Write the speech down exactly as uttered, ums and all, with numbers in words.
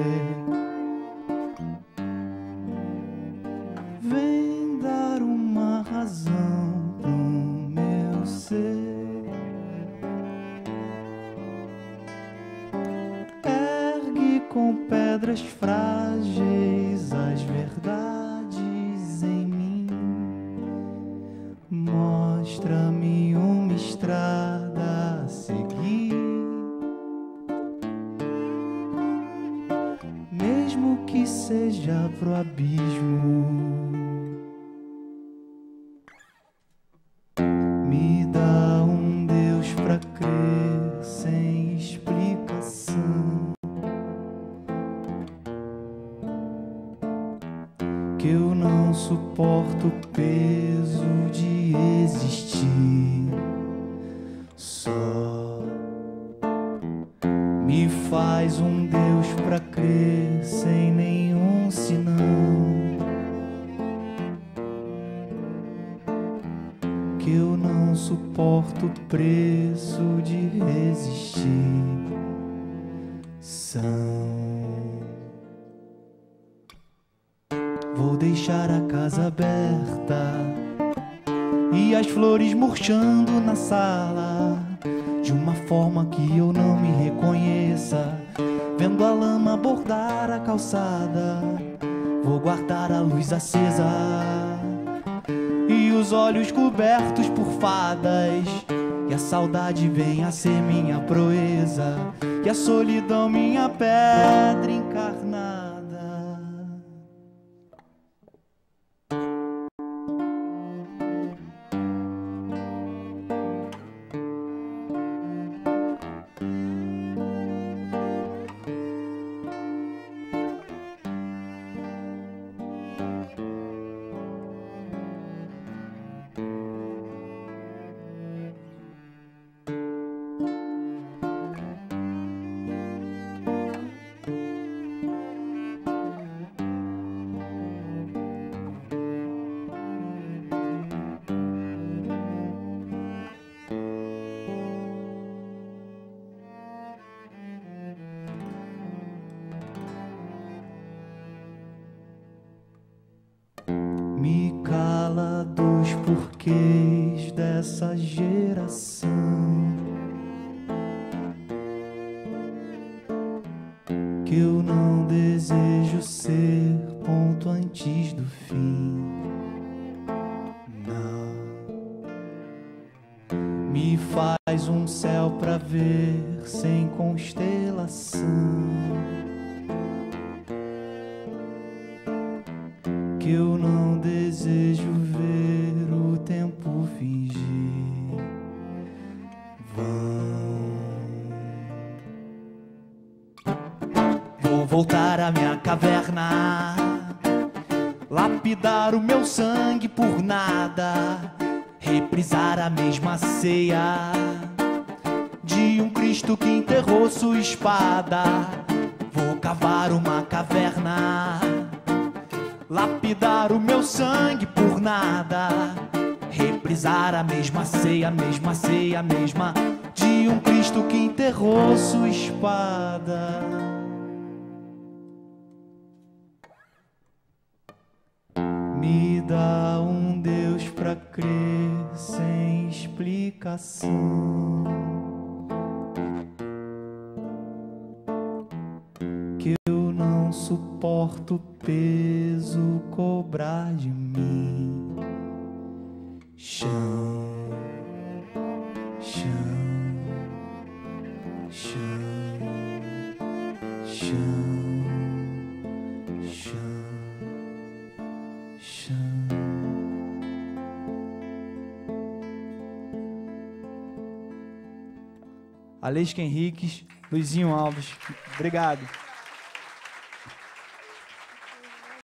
Vem dar uma razão pro meu ser. Ergue com pedras frágeis as verdades em mim. Mostra-me uma estrada a seguir. Mesmo que seja pro abismo. Me dá um Deus pra crer sem explicação. Que eu não suporto o peso de existir. Só me faz um Deus pra crer sem nenhum senão. Que eu não suporto o preço de resistir. São. Vou deixar a casa aberta e as flores murchando na sala, de uma forma que eu não me reconheça. Vendo a lama bordar a calçada, vou guardar a luz acesa e os olhos cobertos por fadas. E a saudade vem a ser minha proeza, e a solidão minha pedra encarnada. Me cala dos porquês dessa geração. Que eu não desejo ser ponto antes do fim. Não. Me faz um céu pra ver sem constelação. Que eu não desejo ver o tempo fingir vão. Vou voltar à minha caverna, lapidar o meu sangue por nada, reprisar a mesma ceia de um Cristo que enterrou sua espada. Vou cavar uma caverna, lapidar o meu sangue por nada, reprisar a mesma ceia, a mesma ceia, a mesma de um Cristo que enterrou sua espada. Me dá um Deus pra crer sem explicação. Que eu não suporto o peso cobrar de mim. Chão, chão, chão, chão, chão, chão. Aleisca Henriques, Luizinho Alves, obrigado.